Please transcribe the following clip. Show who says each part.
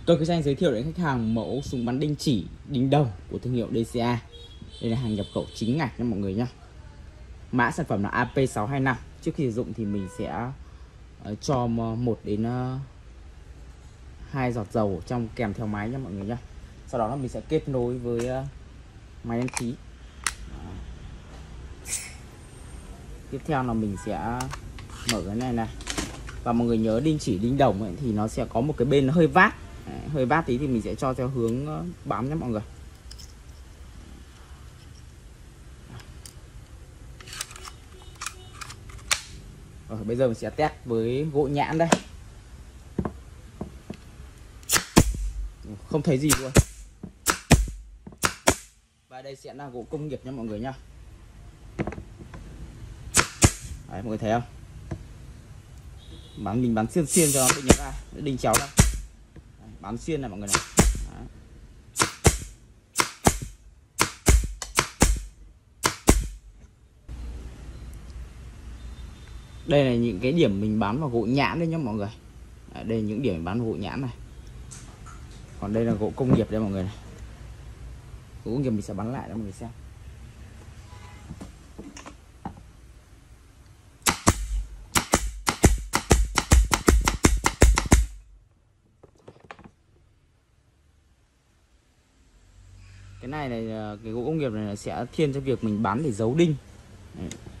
Speaker 1: Tôi sẽ giới thiệu đến khách hàng mẫu súng bắn đinh chỉ, đinh đồng của thương hiệu DCA. Đây là hàng nhập khẩu chính ngạch nha mọi người nhé. Mã sản phẩm là AP625. Trước khi sử dụng thì mình sẽ cho 1 đến 2 giọt dầu trong kèm theo máy nha mọi người nhé. Sau đó là mình sẽ kết nối với máy đăng ký. Tiếp theo là mình sẽ mở cái này. Và mọi người nhớ đinh chỉ đinh đồng ấy, thì nó sẽ có một cái bên nó hơi vát. Hơi vát tí thì mình sẽ cho theo hướng bám nhé mọi người. Rồi, bây giờ mình sẽ test với gỗ nhãn đây. Không thấy gì luôn. Và đây sẽ là gỗ công nghiệp nha mọi người nhá. Đấy, mọi người thấy không? Mình bắn xuyên cho nó bị nhớ ra, đinh chéo ra. Bắn xuyên này mọi người này. Đấy. Đây là những cái điểm mình bắn vào gỗ nhãn đấy nhá mọi người. Đây là những điểm mình bắn vào gỗ nhãn này. Còn đây là gỗ công nghiệp đây mọi người này. Gỗ công nghiệp mình sẽ bắn lại đó mọi người xem. Cái này cái gỗ công nghiệp này sẽ thiên cho việc mình bắn để giấu đinh. Đấy.